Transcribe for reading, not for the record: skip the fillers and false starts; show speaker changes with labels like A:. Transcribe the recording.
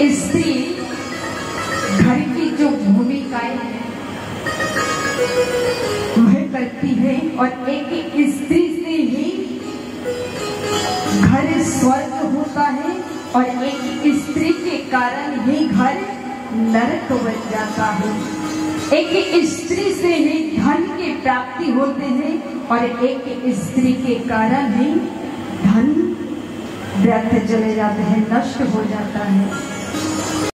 A: स्त्री घर की जो भूमिकाएं हैं वह करती है, और एक स्त्री से ही घर स्वर्ग होता है, और एक स्त्री के कारण ही घर नरक बन जाता है। एक स्त्री से ही धन की प्राप्ति होते हैं, और एक स्त्री के कारण ही धन व्यर्थ चले जाते हैं, नष्ट हो जाता है।